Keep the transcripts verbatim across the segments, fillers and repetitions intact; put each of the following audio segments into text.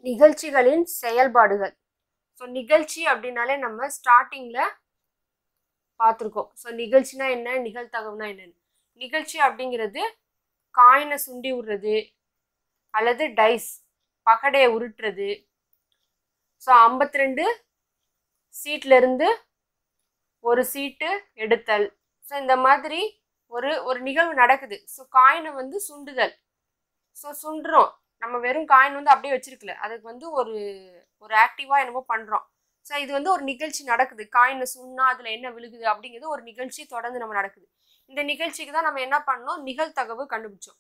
நிகழ்ச்சிகளின் செயல்பாடுகள். ஸோ நிகழ்ச்சி அப்படின்னாலே நம்ம ஸ்டார்டிங்ல பார்த்துருக்கோம். ஸோ நிகழ்ச்சினா என்ன, நிகழ்தகவுனா என்னன்னு. நிகழ்ச்சி அப்படிங்கிறது காயினை சுண்டி விடுறது அல்லது டைஸ் பகடையை உருட்டுறது. ஸோ ஐம்பத்தி ரெண்டு சீட்ல இருந்து ஒரு சீட்டு எடுத்தல். ஸோ இந்த மாதிரி ஒரு ஒரு நிகழ்வு நடக்குது. ஸோ காயினை வந்து சுண்டுதல். ஸோ சுண்டுறோம், நம்ம வெறும் காயின் வந்து அப்படியே வச்சிருக்கல, அதுக்கு வந்து ஒரு ஒரு ஆக்டிவா என்னமோ பண்றோம். ஸோ இது வந்து ஒரு நிகழ்ச்சி நடக்குது. காயினை சுண்ணா அதுல என்ன விழுகுது அப்படிங்கிறது ஒரு நிகழ்ச்சி தொடர்ந்து நம்ம நடக்குது. இந்த நிகழ்ச்சிக்கு தான் நம்ம என்ன பண்ணோம், நிகழ்தகவு கண்டுபிடிச்சோம்.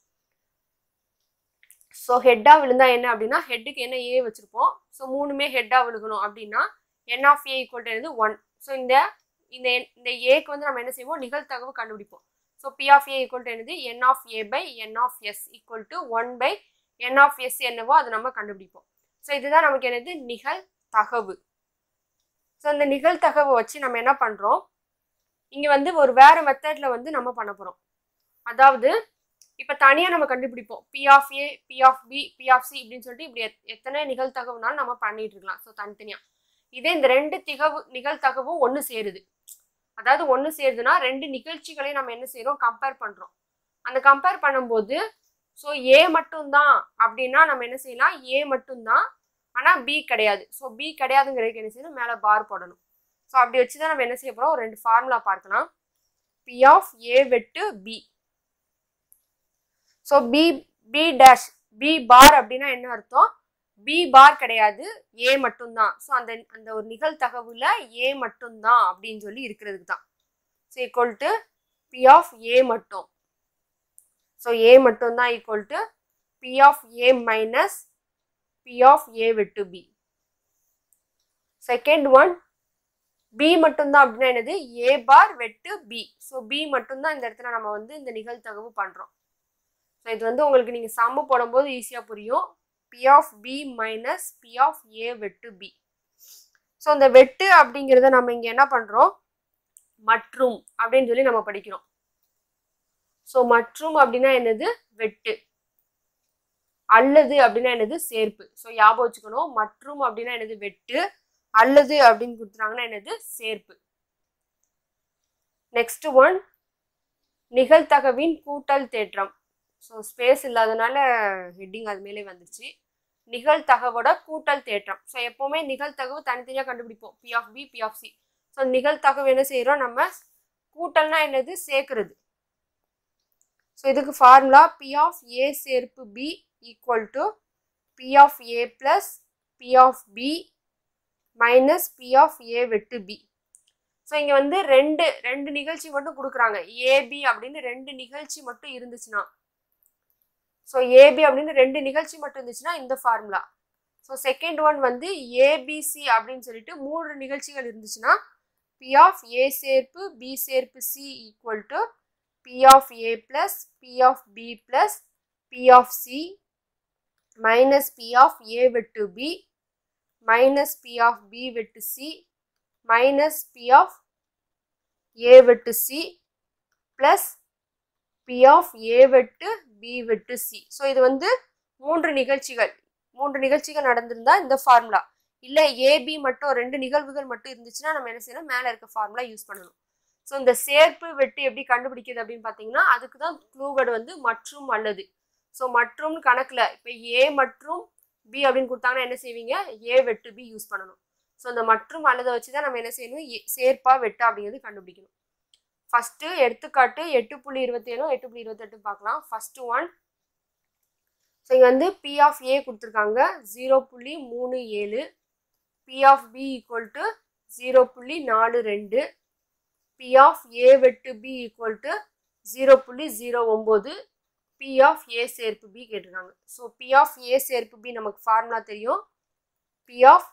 ஸோ ஹெட்டா விழுந்தா என்ன அப்படின்னா, ஹெட்டுக்கு என்ன ஏ வச்சிருப்போம். ஸோ மூணுமே ஹெட்டா விழுகணும் அப்படின்னா N of A equal to one. So இந்த இந்த இந்த ஏக்கு வந்து நம்ம என்ன செய்வோம், நிகழ்தகவு கண்டுபிடிப்போம். So P of A equal to என்னது, N of A by N of S equal to one by N of S என்னவோ அதை நம்ம கண்டுபிடிப்போம். ஸோ இதுதான் நமக்கு என்னது, நிகழ்தகவு. ஸோ இந்த நிகழ்தகவை வச்சு நம்ம என்ன பண்றோம், இங்க வந்து ஒரு வேற மெத்தட்ல வந்து நம்ம பண்ண போறோம். அதாவது இப்ப தனியா நம்ம கண்டுபிடிப்போம், P of A, P of B, P of C இப்படின்னு சொல்லிட்டு இப்படி எத்தனை நிகழ்தகவுனாலும் நம்ம பண்ணிட்டு இருக்கலாம். ஸோ தனித்தனியா. இதே இந்த ரெண்டு திகவு நிகழ்தகவும் ஒன்று சேருது. அதாவது ஒன்று சேருதுன்னா ரெண்டு நிகழ்ச்சிகளையும் நம்ம என்ன செய்யறோம், கம்பேர் பண்றோம். அந்த கம்பேர் பண்ணும்போது ஸோ ஏ மட்டும்தான் அப்படின்னா நம்ம என்ன செய்யலாம், ஏ மட்டும்தான், ஆனா பி கிடையாது. ஸோ பி கிடையாதுங்கிறதுக்கு என்ன செய்யணும், மேல பார் போடணும். ஸோ அப்படி வச்சுதான் நம்ம என்ன செய்ய போறோம், ரெண்டு ஃபார்முலா பார்க்கலாம். பி ஆஃப் ஏ வெட்டு B. So P B dash B bar அப்படின்னா என்ன அர்த்தம், பி பார் கிடையாது, ஏ மட்டும்தான். ஸோ அந்த அந்த ஒரு நிகழ்தகவுல ஏ மட்டும்தான் அப்படின்னு சொல்லி இருக்கிறதுக்கு தான். So equal to P of A மட்டும். ஸோ ஏ மட்டும் தான் equal to P of A minus P of A வெட்டு பி. செகண்ட் ஒன் பி மட்டும்தான் அப்படின்னா என்னது, ஏ பார் வெட்டு பி. ஸோ பி மட்டும்தான் இந்த இடத்துல நம்ம வந்து இந்த நிகழ்தகவு பண்றோம். ஸோ இது வந்து உங்களுக்கு நீங்க சம்மு போடும்போது ஈஸியா புரியும். P of B minus P of A வெட்டு பி. ஸோ இந்த வெட்டு அப்படிங்கிறத நம்ம இங்க என்ன பண்றோம், மற்றும் அப்படின்னு சொல்லி நம்ம படிக்கிறோம். ஸோ மற்றும் அப்படின்னா என்னது, வெட்டு. அல்லது அப்படின்னா என்னது, சேர்ப்பு. ஸோ ஞாபகம் வச்சுக்கணும், மற்றும் அப்படின்னா என்னது, வெட்டு. அல்லது அப்படின்னு கொடுத்துட்டாங்கன்னா என்னது, சேர்ப்பு. நெக்ஸ்ட் ஒன் நிகழ்தகவின் கூட்டல் தேற்றம். ஸோ ஸ்பேஸ் இல்லாதனால ஹெட்டிங் அது மேலே வந்துருச்சு. நிகழ்தகவோட கூட்டல் தேற்றம். ஸோ எப்பவுமே நிகழ்தகவு தனித்தனியாக கண்டுபிடிப்போம், P of B, P of C. So நிகழ்தகவு என்ன செய்யறோம், நம்ம கூட்டல்னா என்னது, சேர்க்கிறது. ஸோ இதுக்கு ஃபார்முலா பி ஆஃப் ஏ சேர்ப்பு B equal to P of A plus P of B minus P of A வெட்டு பி. ஸோ இங்க வந்து ரெண்டு ரெண்டு நிகழ்ச்சி மட்டும் கொடுக்குறாங்க, ஏபி அப்படின்னு ரெண்டு நிகழ்ச்சி மட்டும் இருந்துச்சுன்னா. ஸோ ஏபி அப்படின்னு ரெண்டு நிகழ்ச்சி மட்டும் இருந்துச்சுன்னா இந்த ஃபார்முலா. ஸோ செகண்ட் ஒன் வந்து ஏபிசி அப்படின்னு சொல்லிட்டு மூன்று நிகழ்ச்சிகள் இருந்துச்சுன்னா பி ஆஃப் ஏ சேர்ப்பு பி சேர்ப்பு C equal to P of A plus P of B plus P of C minus P of A வெட்டு B minus P of B வெட்டு C minus P of A வெட்டு C plus P of A வெட்டு B வெட்டு C. So இது வந்து மூன்று நிகழ்ச்சிகள் மூன்று நிகழ்ச்சிகள் நடந்திருந்தா இந்த ஃபார்முலா. இல்லை ஏபி மட்டும் ரெண்டு நிகழ்வுகள் மட்டும் இருந்துச்சுன்னா நம்ம என்ன செய்யணும், மேலே இருக்க ஃபார்முலா யூஸ் பண்ணணும். ஸோ இந்த சேர்ப்பு வெட்டு எப்படி கண்டுபிடிக்கிறது அப்படின்னு பார்த்தீங்கன்னா அதுக்கு தான் க்ளூவேர்டு வந்து மற்றும் அல்லது. ஸோ மற்றும் கணக்கில் இப்போ ஏ மற்றும் பி அப்படின்னு கொடுத்தாங்கன்னா என்ன செய்வீங்க, ஏ வெட்டு பி யூஸ் பண்ணணும். ஸோ இந்த மற்றும் அல்லதை வச்சு தான் நம்ம என்ன செய்யணும், சேர்ப்பா வெட்டா அப்படிங்கிறது கண்டுபிடிக்கணும். ஃபர்ஸ்ட் எடுத்துக்காட்டு எட்டு புள்ளி இருபத்தி ஏழு எட்டு புள்ளி இருபத்தெட்டு பார்க்கலாம். First one. ஸோ இங்கே வந்து பி ஆஃப் ஏ கொடுத்துருக்காங்க ஜீரோ புள்ளி மூணு ஏழு, P of B equal to zero புள்ளி நாலு ரெண்டு, பி ஆஃப் ஏ வெட்டு பி ஈக்குவல் டு ஜீரோ புள்ளி ஜீரோ ஒம்பது, பி ஆஃப் ஏ சேர்ப்பு பி கேட்டிருக்காங்க. ஸோ பி ஆஃப் ஏ சேர்ப்பு பி நமக்கு ஃபார்முலா தெரியும், பி ஆஃப்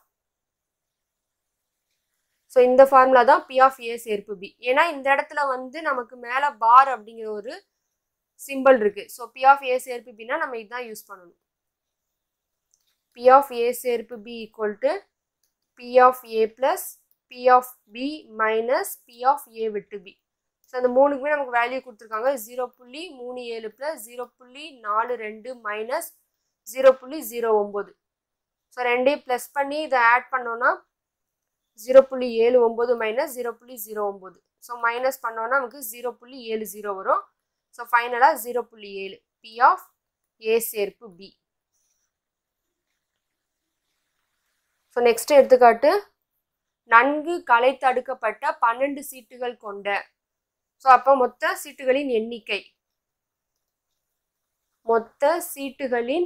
ஸோ இந்த ஃபார்முலா தான் பி ஆஃப் ஏ சேர்ப்பு பி. ஏன்னா இந்த இடத்துல வந்து நமக்கு மேலே பார் அப்படிங்கிற ஒரு சிம்பிள் இருக்கு. ஸோ பி ஆஃப் ஏ சேர்ப்பு பின்னா நம்ம இதுதான் யூஸ் பண்ணணும். பி ஆஃப் ஏ சேர்ப்பு B equal to P of A plus P of B minus P of A விட்டு பி. ஸோ அந்த மூணுக்குமே நமக்கு வேல்யூ கொடுத்துருக்காங்க, ஜீரோ புள்ளி மூணு ஏழு பிளஸ் ஜீரோ புள்ளி நாலு ரெண்டு மைனஸ் ஜீரோ புள்ளி ஜீரோ ஒம்பது. ஸோ ரெண்டையும் ப்ளஸ் பண்ணி இதை ஆட் பண்ணோன்னா ஜீரோ புள்ளி ஏழு ஒம்பது மைனஸ் ஜீரோ புள்ளி ஜீரோ ஒம்பது. ஸோ மைனஸ் பண்ணோன்னா நமக்கு ஜீரோ புள்ளி ஏழு ஜீரோ வரும். ஸோ ஃபைனலாக ஜீரோ புள்ளி ஏழு பி ஆஃப் ஏ சேர்ப்பு பி. ஸோ நெக்ஸ்ட் எடுத்துக்காட்டு, நன்கு கலைத்தடுக்கப்பட்ட பன்னெண்டு சீட்டுகள் கொண்ட. ஸோ அப்போ மொத்த சீட்டுகளின் எண்ணிக்கை மொத்த சீட்டுகளின்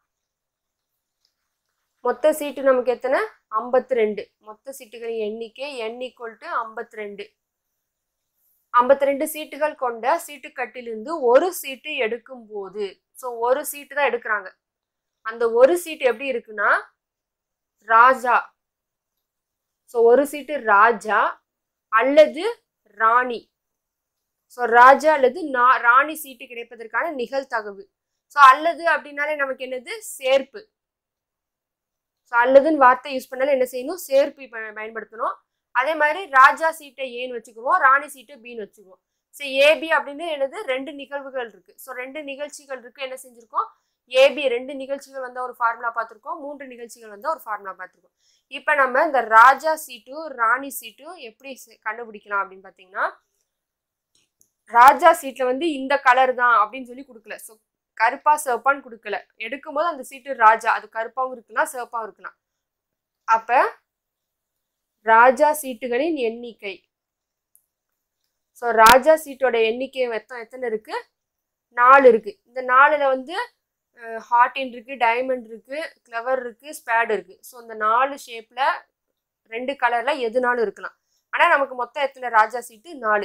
மொத்த சீட்டு நமக்கு எத்தனை? ஐம்பத்தி ரெண்டு. மொத்த சீட்டுகளின் எண்ணிக்கை n ஈக்குவல் டு ஐம்பத்தி ரெண்டு. ஐம்பத்தி ரெண்டு சீட்டுகள் கொண்ட சீட்டுக்கட்டிலிருந்து ஒரு சீட்டு எடுக்கும் போது, ஸோ ஒரு சீட்டு தான் எடுக்கிறாங்க. அந்த ஒரு சீட்டு எப்படி இருக்குன்னா ராஜா. ஸோ ஒரு சீட்டு ராஜா அல்லது ராணி. ஸோ ராஜா அல்லது ராணி சீட்டு கிடைப்பதற்கான நிகழ்தகவு. ஸோ அல்லது அப்படின்னாலே நமக்கு என்னது? சேர்ப்பு. ஸோ அல்லதுன்னு வார்த்தை யூஸ் பண்ணாலும் என்ன செய்யணும்? சேர்ப்பு பயன்படுத்தணும். அதே மாதிரி ராஜா சீட்டை ஏன்னு வச்சுக்குவோம், ராணி சீட்டை பின்னு வச்சுக்குவோம். ஸோ ஏபி அப்படின்னு என்னது? ரெண்டு நிகழ்வுகள் இருக்கு. ஸோ ரெண்டு நிகழ்ச்சிகள் இருக்கு. என்ன செஞ்சிருக்கோம்? ஏபி ரெண்டு நிகழ்ச்சிகள் வந்தால் ஒரு ஃபார்முலா பார்த்துருக்கோம், மூன்று நிகழ்ச்சிகள் வந்தால் ஒரு ஃபார்முலா பார்த்துருக்கோம். இப்போ நம்ம இந்த ராஜா சீட்டும் ராணி சீட்டும் எப்படி கண்டுபிடிக்கலாம் அப்படின்னு பார்த்தீங்கன்னா, ராஜா சீட்டில் வந்து இந்த கலர் தான் அப்படின்னு சொல்லி கொடுக்கல. ஸோ கருப்பா சிவப்பான்னு கொடுக்கல. எடுக்கும்போது அந்த சீட்டு ராஜா, அது கருப்பாவும் இருக்கலாம் சிவப்பாவும் இருக்கலாம். அப்ப ராஜா சீட்டுகளின் எண்ணிக்கை. ஸோ ராஜா சீட்டோட எண்ணிக்கை மொத்தம் எத்தனை இருக்கு? நாலு இருக்கு. இந்த நாலுல வந்து ஹார்டின் இருக்கு, டைமண்ட் இருக்கு, கிளவர் இருக்கு, ஸ்பேட் இருக்கு. ஸோ இந்த நாலு ஷேப்ல ரெண்டு கலர்ல எதுனாலும் இருக்கலாம். ஆனா நமக்கு மொத்தம் எத்தனை ராஜா சீட்டு? நாலு.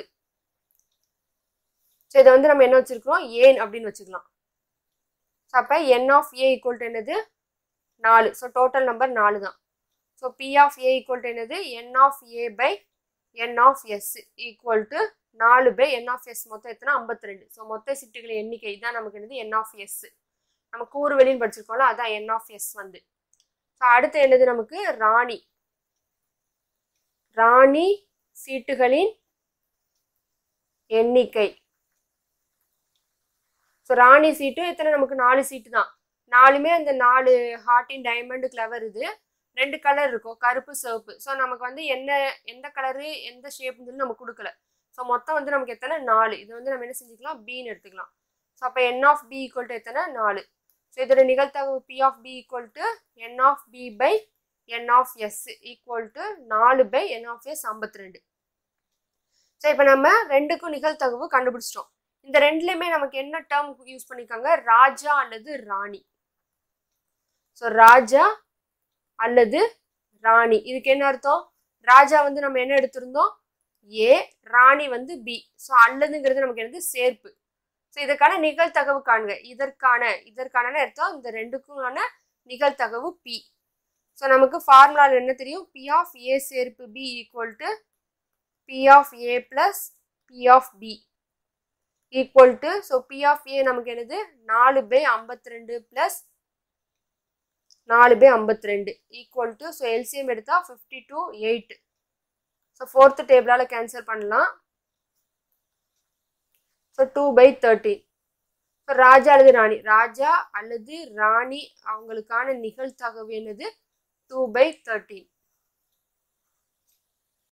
ஸோ இதை வந்து நம்ம என்ன வச்சிருக்கிறோம்? ஏன் அப்படின்னு வச்சுக்கலாம். ஸோ அப்போ N of A equal to என்னது? நாலு. ஸோ டோட்டல் நம்பர் நாலு தான். So P of A equal to என்னது? N of A by N of S equal to நாலு பை என் ஆஃப் எஸ். மொத்தம் எத்தனை? ஐம்பத்தி ரெண்டு. ஸோ மொத்த சீட்டுகளின் எண்ணிக்கை தான் நமக்கு என்னது? N of S. நம்ம கூறு வெளின்னு படிச்சிருக்கோம்ல, அதான் என் ஆஃப் எஸ் வந்து. ஸோ அடுத்து என்னது நமக்கு? ராணி. ராணி சீட்டுகளின் எண்ணிக்கை. ஸோ ராணி சீட்டு எத்தனை? நமக்கு நாலு சீட்டு தான். நாலுமே அந்த நாலு ஹார்டின், டைமண்ட், கிளவர் இது ரெண்டு கலர் இருக்கும், கருப்பு சிவப்பு. ஸோ நமக்கு வந்து என்ன எந்த கலரு எந்த ஷேப்னு சொல்லி நம்ம கொடுக்கல. ஸோ மொத்தம் வந்து நமக்கு எத்தனை? நாலு. இது வந்து நம்ம என்ன செஞ்சுக்கலாம்? பின்னு எடுத்துக்கலாம். ஸோ அப்போ N of B equal to எத்தனை? நாலு. ஸோ இதோட நிகழ்தகவு P of B equal to N of B by N of S equal to நாலு பை என் ஆஃப் எஸ் ஐம்பத்தி ரெண்டு. ஸோ இப்போ நம்ம ரெண்டுக்கும் நிகழ்தகவு கண்டுபிடிச்சிட்டோம். இந்த ரெண்டுலையுமே நமக்கு என்ன டேர்ம் யூஸ் பண்ணிருக்காங்க? ராஜா அல்லது ராணி. ஸோ ராஜா அல்லது ராணி. இதுக்கு என்ன அர்த்தம்? ராஜா வந்து நம்ம என்ன எடுத்திருந்தோம்? ஏ, ராணி வந்து பி. ஸோ அல்லதுங்கிறது நமக்கு என்னது? சேர்ப்பு. ஸோ இதற்கான நிகழ்தகவு காணுங்க. இதற்கான இதற்கான அர்த்தம் இந்த ரெண்டுக்குமான நிகழ்தகவு பி. ஸோ நமக்கு ஃபார்முலாவில் என்ன தெரியும்? பி ஆஃப் ஏ சேர்ப்பு B equal to P of A plus P of B equal to, so P of A நமக்கு என்னது? நாலு பை ஐம்பத்தி ரெண்டு பிளஸ் நாலு பை ஐம்பத்தி ரெண்டு ஈக்குவல் டு, ஸோ எல்சிஎம் எடுத்தா fifty two eight. So fourth டேபிளால கேன்சல் பண்ணலாம். So two by thirteen. So ராஜா அல்லது ராணி. ராஜா அல்லது ராணி அவங்களுக்கான நிகழ்தகவு என்னது? Two by thirteen.